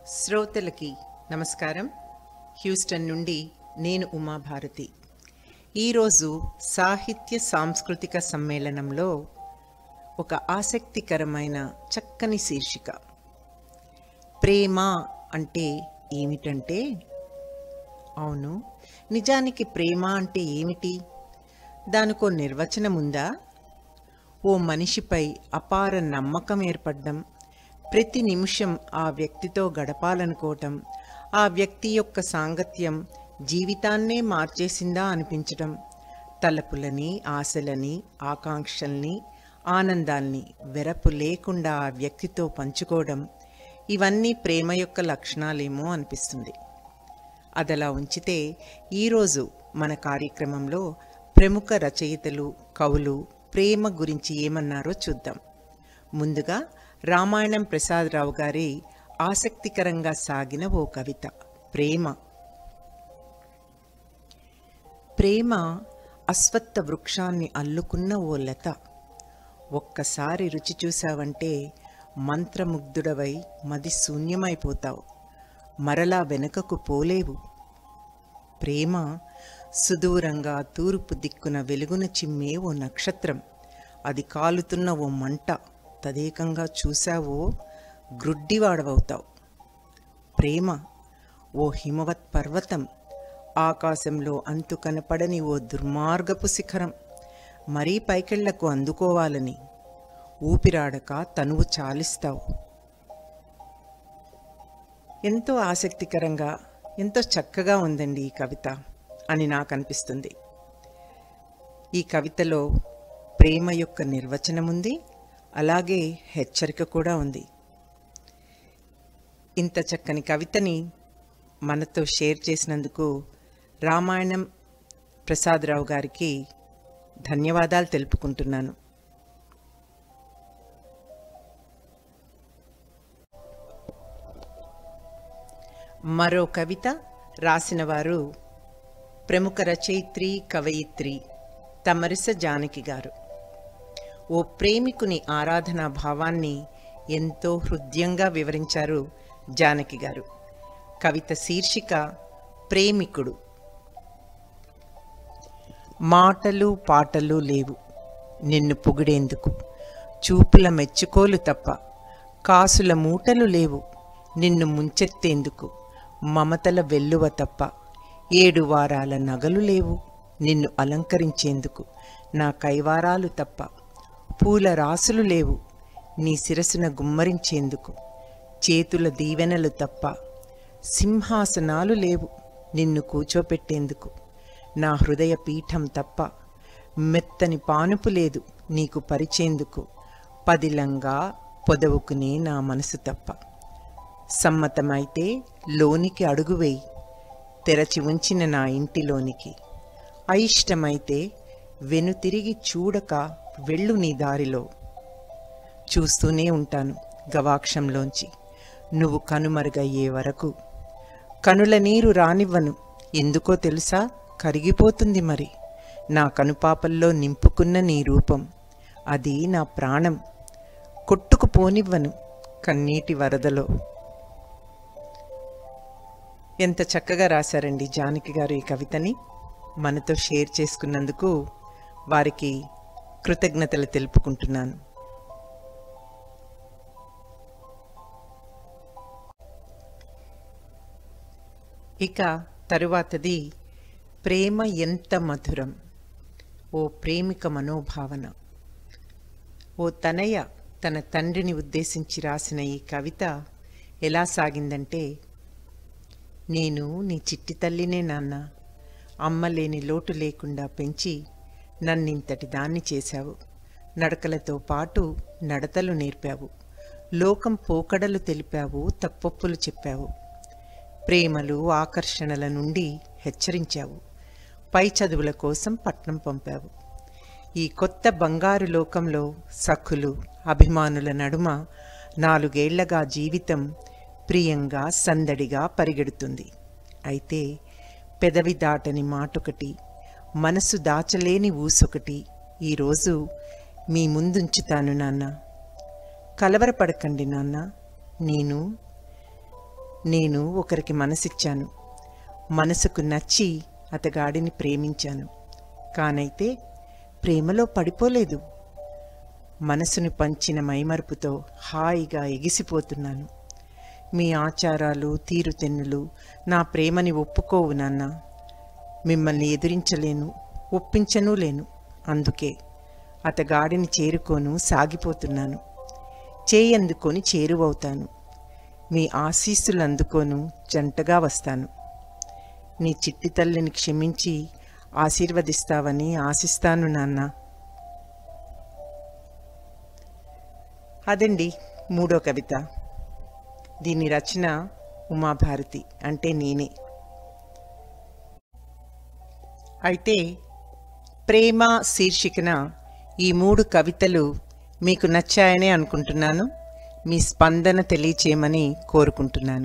శ్రోతలకి నమస్కారం. హ్యూస్టన్ నుండి నేను ఉమాభారతి. ఈరోజు సాహిత్య సాంస్కృతిక సమ్మేళనంలో ఒక ఆసక్తికరమైన చక్కని శీర్షిక, ప్రేమ అంటే ఏమిటంటే, అవును, నిజానికి ప్రేమ అంటే ఏమిటి? దానికో నిర్వచనం ఉందా? ఓ మనిషిపై అపార నమ్మకం ఏర్పడడం, ప్రతి నిమిషం ఆ వ్యక్తితో గడపాలనుకోవటం, ఆ వ్యక్తి యొక్క సాంగత్యం జీవితాన్నే మార్చేసిందా అనిపించటం, తలపులని, ఆశలని, ఆకాంక్షల్ని, ఆనందాల్ని వెరపు లేకుండా ఆ వ్యక్తితో పంచుకోవడం, ఇవన్నీ ప్రేమ యొక్క లక్షణాలేమో అనిపిస్తుంది. అదలా ఉంచితే ఈరోజు మన కార్యక్రమంలో ప్రముఖ రచయితలు, కవులు ప్రేమ గురించి ఏమన్నారో చూద్దాం. ముందుగా రామాయణం ప్రసాదరావు గారి ఆసక్తికరంగా సాగిన ఓ కవిత ప్రేమ. ప్రేమ అశ్వత్థ వృక్షాన్ని అల్లుకున్న ఓ లత. ఒక్కసారి రుచి చూశావంటే మంత్రముగ్ధుడవై మది శూన్యమైపోతావు, మరలా వెనుకకు పోలేవు. ప్రేమ సుదూరంగా తూర్పు దిక్కున వెలుగున చిమ్మే ఓ నక్షత్రం. అది కాలుతున్న ఓ మంట. తదేకంగా చూశావో గ్రుడ్డివాడవవుతావు. ప్రేమ ఓ హిమవత్ పర్వతం, ఆకాశంలో అంతు కనపడని ఓ దుర్మార్గపు శిఖరం. మరీ పైకెళ్లకు అందుకోవాలని ఊపిరాడక తనువు చాలిస్తావు. ఎంతో ఆసక్తికరంగా, ఎంతో చక్కగా ఉందండి ఈ కవిత అని నాకు అనిపిస్తుంది. ఈ కవితలో ప్రేమ యొక్క నిర్వచనం ఉంది, అలాగే హెచ్చరిక కూడా ఉంది. ఇంత చక్కని కవితని మనతో షేర్ చేసినందుకు రామాయణం ప్రసాదరావు గారికి ధన్యవాదాలు తెలుపుకుంటున్నాను. మరో కవిత రాసిన వారు ప్రముఖ రచయిత్రి, కవయిత్రి తమరిస జానకి గారు. ఓ ప్రేమికుని ఆరాధనా భావాన్ని ఎంతో హృదయంగా వివరించారు జానకి గారు. కవిత శీర్షిక ప్రేమికుడు. మాటలు పాటలు లేవు నిన్ను పొగిడేందుకు, చూపుల మెచ్చుకోలు తప్ప కాసుల మూటలు లేవు నిన్ను ముంచెత్తేందుకు, మమతల వెల్లువ తప్ప 7 వారాల నగలు లేవు నిన్ను అలంకరించేందుకు, నా కైవారాలు తప్ప పూల రాసులు లేవు నీ శిరసున గుమ్మరించేందుకు, చేతుల దీవెనలు తప్ప సింహాసనాలు లేవు నిన్ను కూర్చోపెట్టేందుకు, నా హృదయ పీఠం తప్ప మెత్తని పానుపు లేదు నీకు పరిచేందుకు, పదిలంగా పొదవుకునే నా మనసు తప్ప. సమ్మతమైతే లోనికి అడుగువేయి తెరచి ఉంచిన నా ఇంటిలోనికి, అయిష్టమైతే వెనుతిరిగి చూడక వెళ్ళు నీ దారిలో. చూస్తూనే ఉంటాను గవాక్షంలోంచి నువ్వు కనుమరుగయ్యే వరకు, కనుల నీరు రానివ్వను ఎందుకో తెలుసా, కరిగిపోతుంది మరి నా కనుపాపల్లో నింపుకున్న నీ రూపం, అది నా ప్రాణం కొట్టుకుపోనివ్వను కన్నీటి వరదలో. ఎంత చక్కగా రాశారండి జానకి గారు ఈ కవితని. మనతో షేర్ చేసుకున్నందుకు వారికి కృతజ్ఞతలు తెలుపుకుంటున్నాను. ఇక తరువాతది ప్రేమ ఎంత మధురం. ఓ ప్రేమిక మనోభావన. ఓ తనయ తన తండ్రిని ఉద్దేశించి రాసిన ఈ కవిత ఎలా సాగిందంటే, నేను నీ చిట్టి తల్లినే నాన్న, అమ్మ లేని లోటు లేకుండా పెంచి నన్నింతటి దాన్ని చేశావు, నడకలతో పాటు నడతలు నేర్పావు, లోకం పోకడలు తెలిపావు, తప్పొప్పులు చెప్పావు, ప్రేమలు ఆకర్షణల నుండి హెచ్చరించావు, పై చదువుల కోసం పట్నం పంపావు. ఈ కొత్త బంగారు లోకంలో సఖులు అభిమానుల నడుమ 4 ఏళ్లగా జీవితం ప్రియంగా సందడిగా పరిగెడుతుంది. అయితే పెదవి దాటని మాటొకటి, మనసు దాచలేని ఊసొకటి ఈరోజు మీ ముందుంచుతాను నాన్న. కలవరపడకండి నాన్న, నేను నేను ఒకరికి మనసిచ్చాను. మనసుకు నచ్చి అతగాడిని ప్రేమించాను. కానైతే ప్రేమలో పడిపోలేదు. మనసును పంచిన మైమరుపుతో హాయిగా ఎగిసిపోతున్నాను. మీ ఆచారాలు తీరుతెన్నులు నా ప్రేమని ఒప్పుకోవు నాన్న. మిమ్మల్ని ఎదిరించలేను, ఒప్పించనూ లేను. అందుకే అతగాడిని చేరుకోను సాగిపోతున్నాను. చేయందుకొని చేరువవుతాను. మీ ఆశీస్సులు అందుకోను జంటగా వస్తాను. నీ చిట్టి తల్లిని క్షమించి ఆశీర్వదిస్తావని ఆశిస్తాను నాన్న. అదండి 3వ కవిత. దీని రచన ఉమాభారతి, అంటే నేనే. అయితే ప్రేమ శీర్షికన ఈ 3 కవితలు మీకు నచ్చాయని అనుకుంటున్నాను. మీ స్పందన తెలియచేయమని కోరుకుంటున్నాను.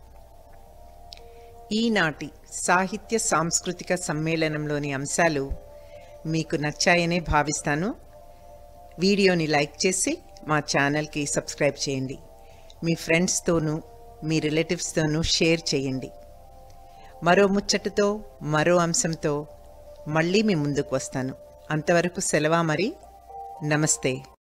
ఈనాటి సాహిత్య సాంస్కృతిక సమ్మేళనంలోని అంశాలు మీకు నచ్చాయనే భావిస్తాను. వీడియోని లైక్ చేసి మా ఛానల్కి సబ్స్క్రైబ్ చేయండి. మీ ఫ్రెండ్స్తోనూ మీ రిలేటివ్స్తోనూ షేర్ చేయండి. మరో ముచ్చటతో మరో అంశంతో మళ్ళీ మీ ముందుకు వస్తాను. అంతవరకు సెలవా మరి. నమస్తే.